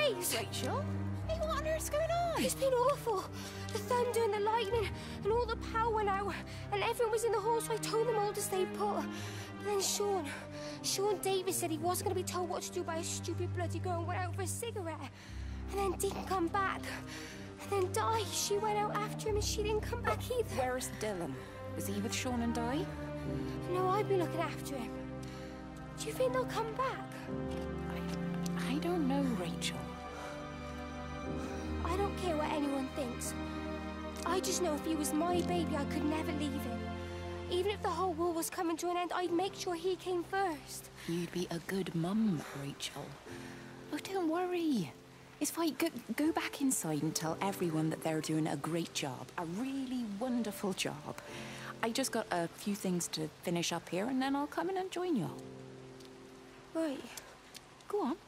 face! Rachel? Hey, what on earth's going on? It's been awful. The thunder and the lightning, and all the power went out, and everyone was in the hall, so I told them all to stay put. But then Sean Davis said he wasn't going to be told what to do by a stupid bloody girl and went out for a cigarette. And then didn't come back. And then Di, she went out after him and she didn't come back either. Where's Dylan? Was he with Sean and Di? No, I've been looking after him. Do you think they'll come back? I don't know, Rachel. I don't care what anyone thinks. I just know if he was my baby, I could never leave him. Even if the whole world was coming to an end, I'd make sure he came first. You'd be a good mum, Rachel. Oh, don't worry. It's fine. Go back inside and tell everyone that they're doing a great job. A really wonderful job. I just got a few things to finish up here, and then I'll come in and join you all. Right. Go on.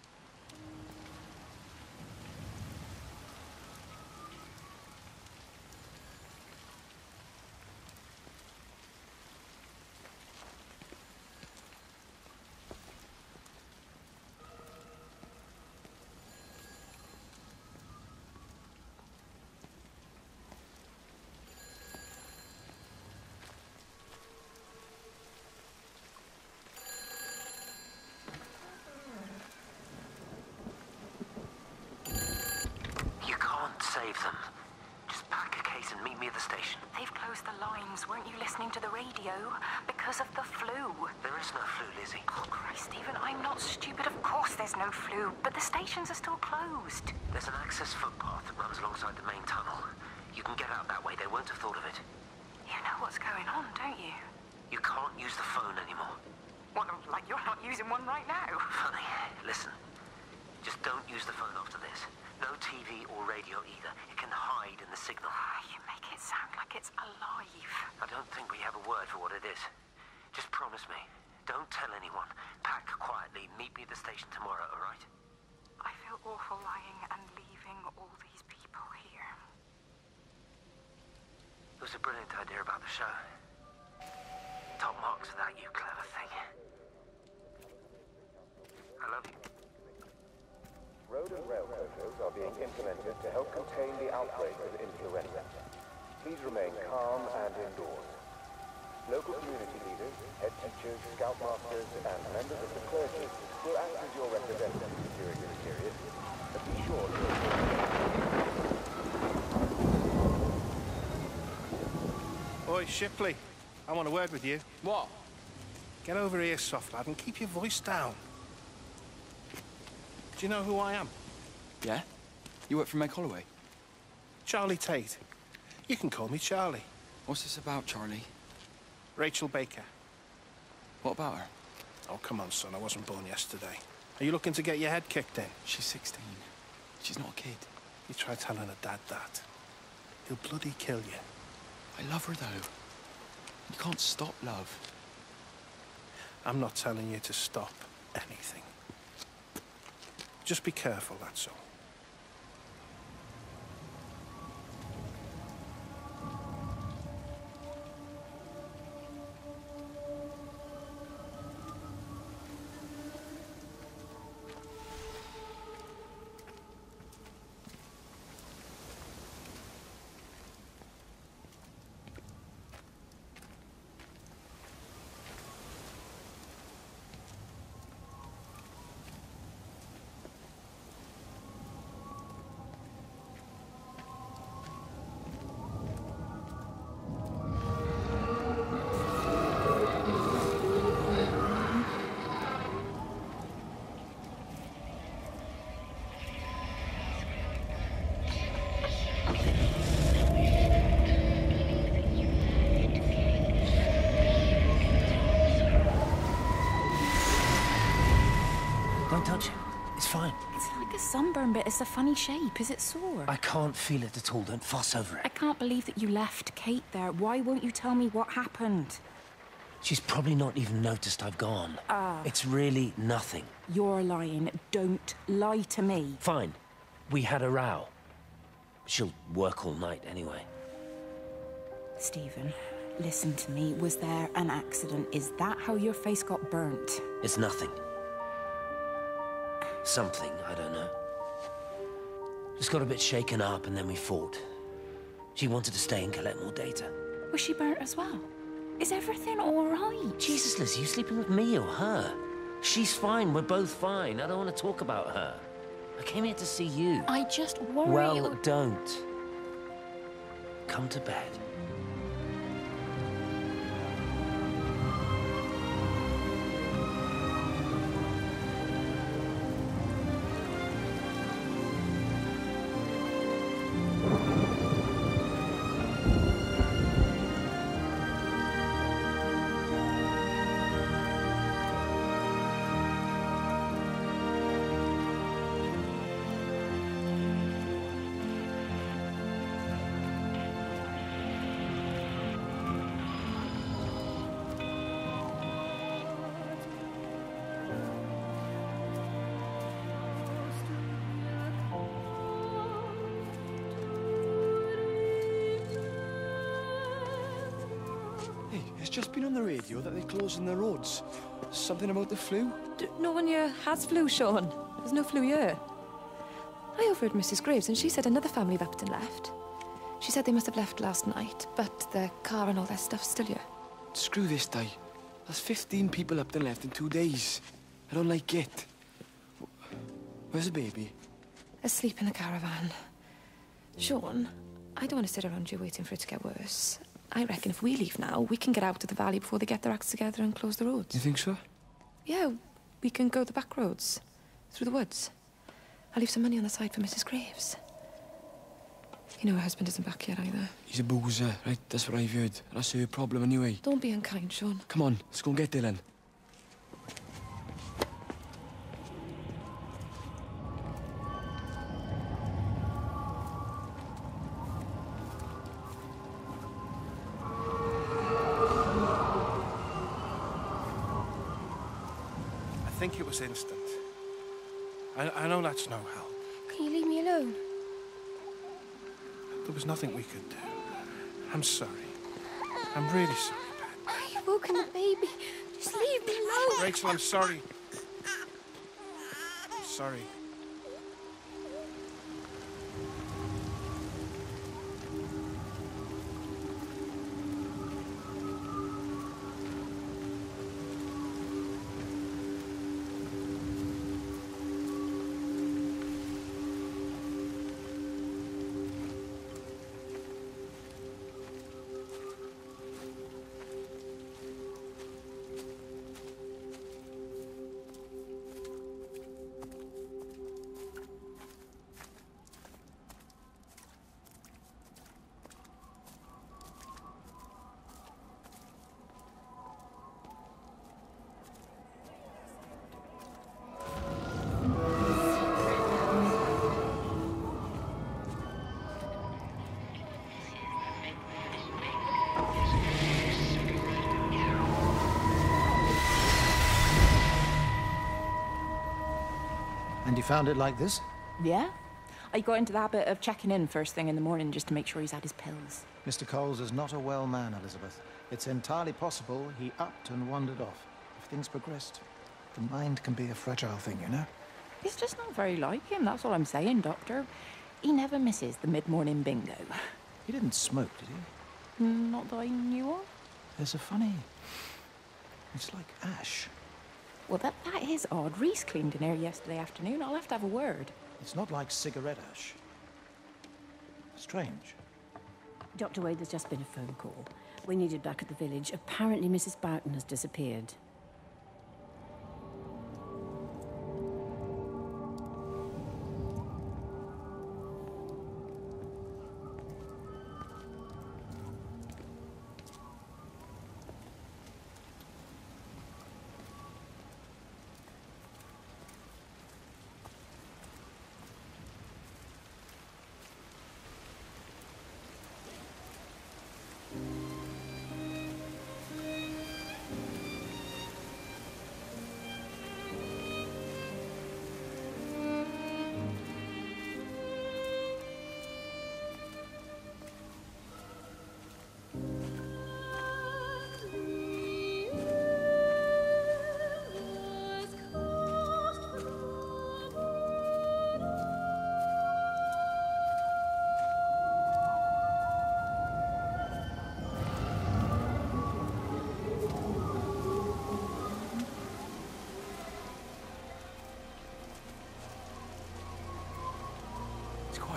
Save them. Just pack a case and meet me at the station. They've closed the lines. Weren't you listening to the radio? Because of the flu. There is no flu, Lizzie. Oh, Christ, Stephen, I'm not stupid. Of course there's no flu. But the stations are still closed. There's an access footpath that runs alongside the main tunnel. You can get out that way. They won't have thought of it. You know what's going on, don't you? You can't use the phone anymore. What, like you're not using one right now? Funny. Listen. Just don't use the phone after this. No TV or radio either. It can hide in the signal. You make it sound like it's alive. I don't think we have a word for what it is. Just promise me. Don't tell anyone. Pack quietly. Meet me at the station tomorrow, all right? I feel awful lying and leaving all these people here. It was a brilliant idea about the show. Top marks for that, you clever thing. I love you. Road and rail closures are being implemented to help contain the outbreak of influenza. Please remain calm and indoors. Local community leaders, head teachers, scoutmasters, and members of the clergy will act as your representatives during this period. But be sure to... Oi, Shipley. I want a word with you. What? Get over here, soft lad, and keep your voice down. Do you know who I am? Yeah? You work for Meg Holloway? Charlie Tate. You can call me Charlie. What's this about, Charlie? Rachel Baker. What about her? Oh, come on, son. I wasn't born yesterday. Are you looking to get your head kicked in? She's 16. She's not a kid. You try telling her dad that. He'll bloody kill you. I love her, though. You can't stop love. I'm not telling you to stop anything. Just be careful, that's all. Don't touch it. It's fine. It's like a sunburn bit. It's a funny shape. Is it sore? I can't feel it at all. Don't fuss over it. I can't believe that you left Kate there. Why won't you tell me what happened? She's probably not even noticed I've gone. It's really nothing. You're lying. Don't lie to me. Fine. We had a row. She'll work all night anyway. Stephen, listen to me. Was there an accident? Is that how your face got burnt? It's nothing. Something, I don't know. Just got a bit shaken up and then we fought. She wanted to stay and collect more data. Was she burnt as well? Is everything all right? Jesus, Liz, are you sleeping with me or her? She's fine, we're both fine. I don't want to talk about her. I came here to see you. I just worry... Well, don't. Come to bed. Hey, it's just been on the radio that they're closing the roads. Something about the flu? No one here has flu, Sean. There's no flu here. I overheard Mrs. Graves, and she said another family of Upton left. She said they must have left last night, but their car and all their stuff's still here. Screw this, Di. There's 15 people Upton left in 2 days. I don't like it. Where's the baby? Asleep in the caravan. Sean, I don't want to sit around here waiting for it to get worse. I reckon if we leave now, we can get out of the valley before they get their acts together and close the roads. You think so? Yeah, we can go the back roads, through the woods. I'll leave some money on the side for Mrs. Graves. You know her husband isn't back yet either. He's a boozer, right? That's what I've heard. That's her problem anyway. Don't be unkind, Sean. Come on, let's go and get Dylan. I think it was instant. I know that's no help. Can you leave me alone? There was nothing we could do. I'm sorry. I'm really sorry, Pat. You've woken the baby. Just leave me alone. Rachel, I'm sorry. I'm sorry. And you found it like this? Yeah. I got into the habit of checking in first thing in the morning just to make sure he's had his pills. Mr. Coles is not a well man, Elizabeth. It's entirely possible he upped and wandered off. If things progressed, the mind can be a fragile thing, you know? It's just not very like him, that's all I'm saying, Doctor. He never misses the mid-morning bingo. He didn't smoke, did he? Not that I knew of. There's a funny... It's like ash. Well, that is odd. Reese cleaned in here yesterday afternoon. I'll have to have a word. It's not like cigarette ash. Strange. Dr. Wade, there's just been a phone call. We needed back at the village. Apparently Mrs. Boughton has disappeared.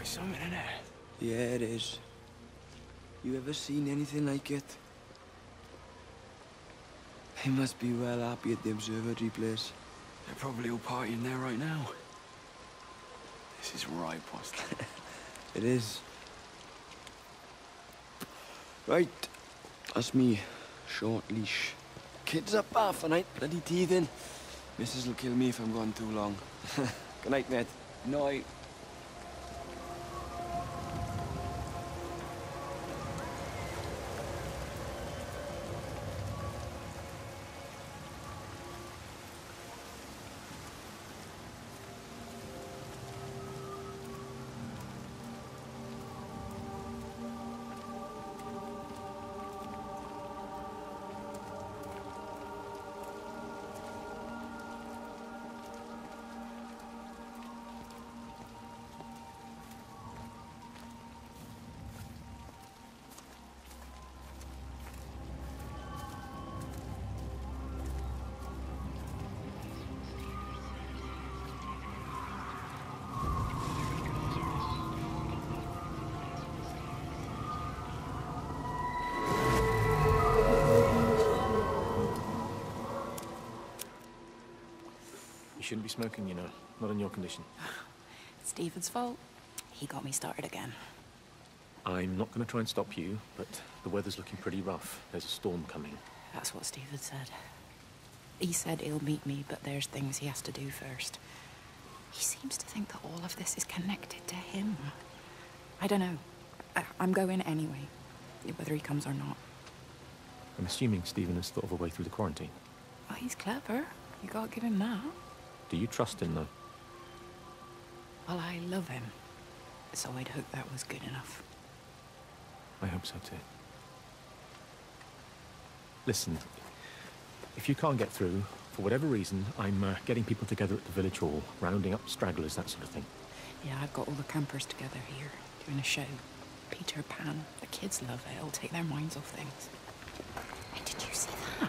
quite something, isn't it? Yeah, it is. You ever seen anything like it? They must be well happy at the observatory place. They're probably all partying there right now. This is right, boss. It is. Right. That's me. Short leash. Kids up half a night, bloody teething. Missus will kill me if I'm gone too long. Good night, mate. Night. You shouldn't be smoking, you know. Not in your condition. It's Stephen's fault. He got me started again. I'm not going to try and stop you, but the weather's looking pretty rough. There's a storm coming. That's what Stephen said. He said he'll meet me, but there's things he has to do first. He seems to think that all of this is connected to him. I don't know. I'm going anyway, whether he comes or not. I'm assuming Stephen has thought of a way through the quarantine. Oh, he's clever. You gotta give him that. Do you trust him, though? Well, I love him. So I'd hope that was good enough. I hope so, too. Listen, if you can't get through, for whatever reason, I'm getting people together at the village hall, rounding up stragglers, that sort of thing. Yeah, I've got all the campers together here, doing a show. Peter Pan. The kids love it. It'll take their minds off things. Hey, did you see that?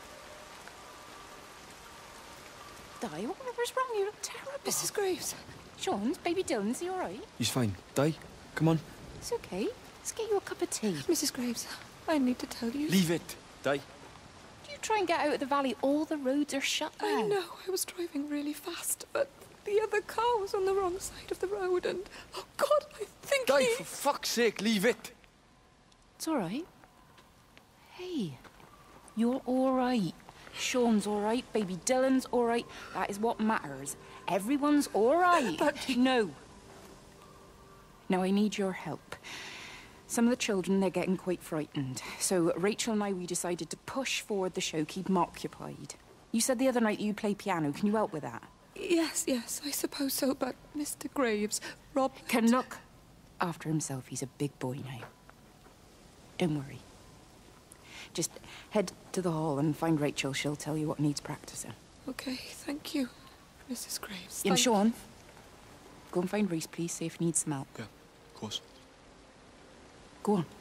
Di, whatever's wrong? You look terrible. Mrs. Graves, Sean's baby Dylan, is he all right? He's fine. Di, come on. It's okay. Let's get you a cup of tea. Mrs. Graves, I need to tell you. Leave it, Di. You try and get out of the valley, all the roads are shut now. I know, I was driving really fast, but the other car was on the wrong side of the road and... Oh, God, I think Di, for fuck's sake, leave it. It's all right. Hey, you're all right. Sean's all right, baby Dylan's all right. That is what matters. Everyone's all right. But... No. Now, I need your help. Some of the children, they're getting quite frightened. So Rachel and I, we decided to push forward the show, keep them occupied. You said the other night you play piano. Can you help with that? Yes, I suppose so, but Mr. Graves, Rob... Can look after himself. He's a big boy now. Don't worry. Just head to the hall and find Rachel. She'll tell you what needs practicing. Okay, thank you, Mrs. Graves. And Sean, go and find Reese, please, see if he needs some help. Yeah, of course. Go on.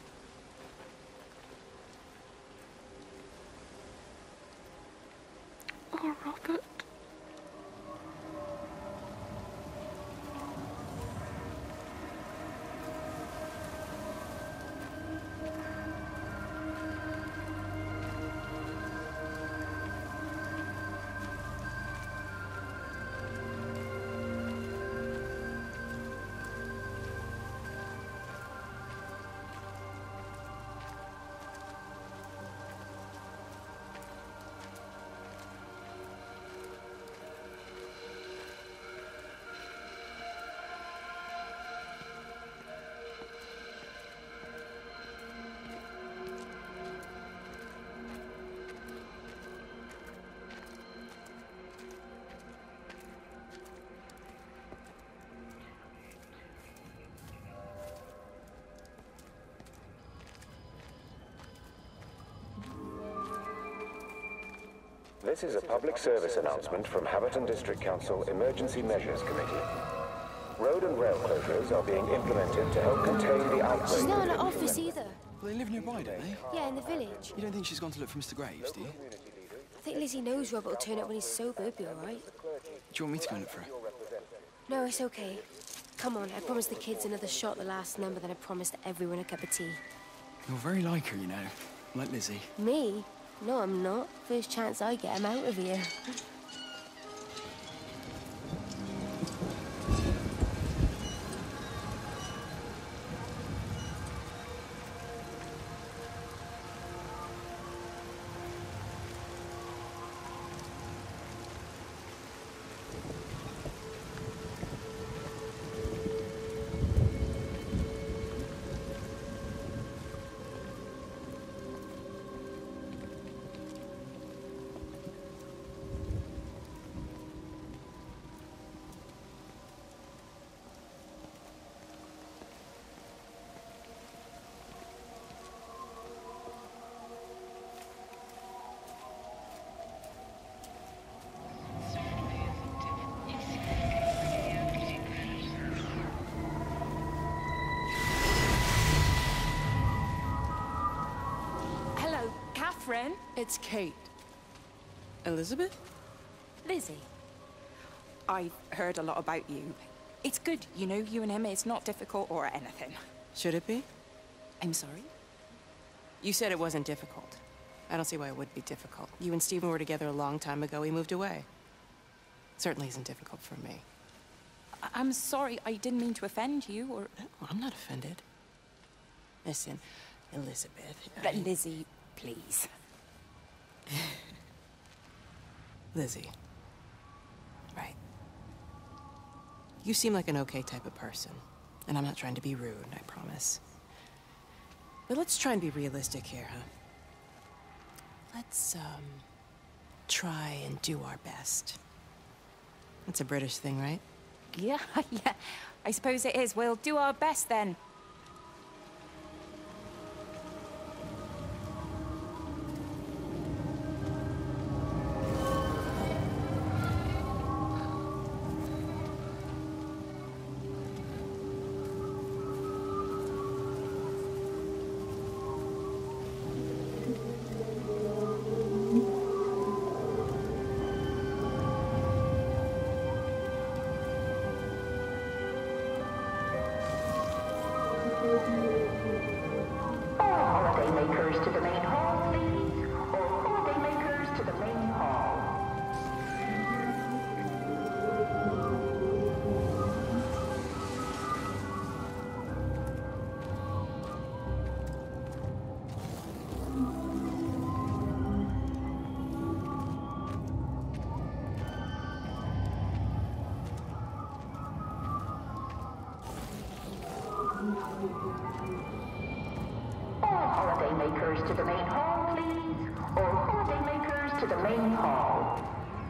Oh, Robert. This is a public service announcement from Haverton District Council Emergency Measures Committee. Road and rail closures are being implemented to help contain the outbreak. She's not in her office either. Well, they live nearby, don't they? Yeah, in the village. You don't think she's gone to look for Mr. Graves, do you? I think Lizzie knows Robert will turn up when he's sober. He'll be all right. Do you want me to go and look for her? No, it's okay. Come on, I promised the kids another shot the last number, then I promised everyone a cup of tea. You're very like her, you know. Like Lizzie. Me? No, I'm not. First chance I get, I'm out of here. Catherine. It's Kate. Elizabeth? Lizzie. I've heard a lot about you. It's good, you know, you and him. It's not difficult or anything. Should it be? I'm sorry? You said it wasn't difficult. I don't see why it would be difficult. You and Stephen were together a long time ago. He moved away. Certainly isn't difficult for me. I'm sorry. I didn't mean to offend you or... Well, I'm not offended. Listen, Elizabeth... But Lizzie, please. Lizzie. Right. You seem like an okay type of person. And I'm not trying to be rude, I promise. But let's try and be realistic here, huh? Let's, try and do our best. That's a British thing, right? Yeah, yeah. I suppose it is. We'll do our best then. holidaymakers to the main hall, please. All holidaymakers to the main hall.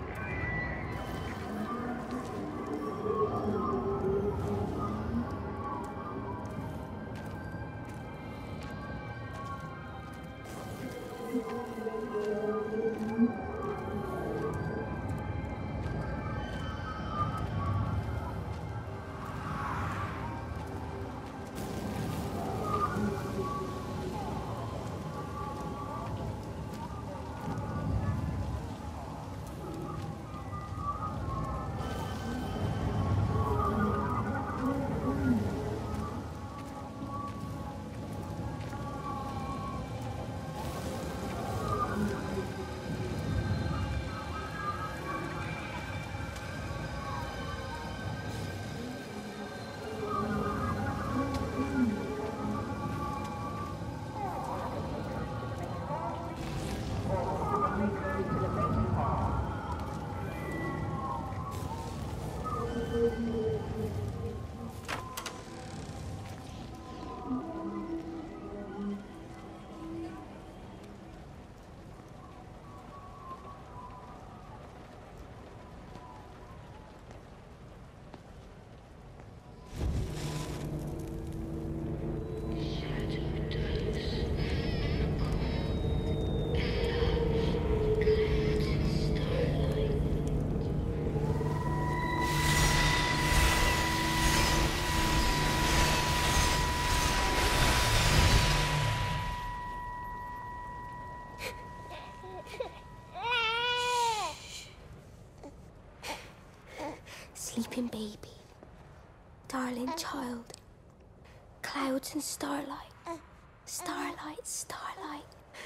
Sleeping baby, darling child, clouds and starlight, starlight, starlight.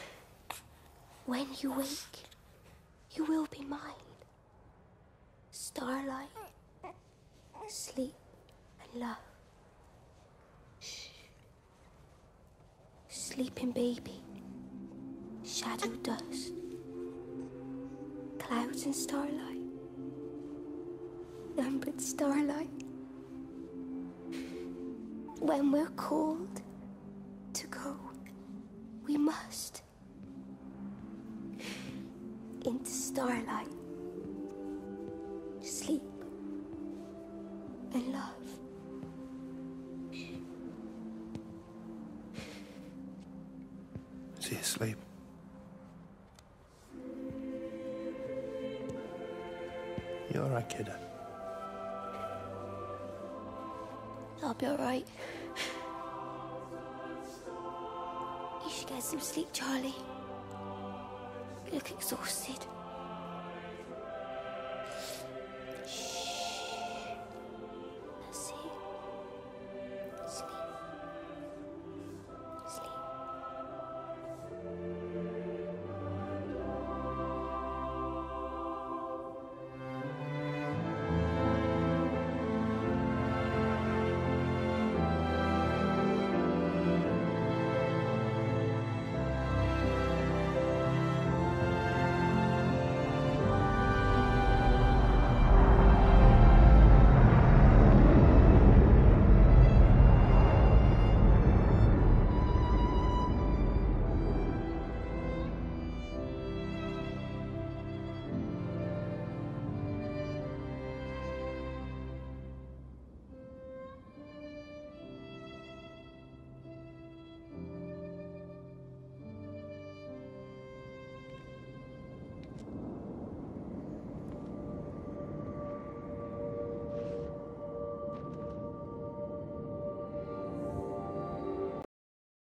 When you wake, you will be mine. Starlight, sleep and love. Shh. Sleeping baby, shadow dust, clouds and starlight. Numbered starlight. When we're called to go, we must into starlight, sleep and love. Is he asleep? You all right, kiddo? I'll be all right. You should get some sleep, Charlie. You look exhausted.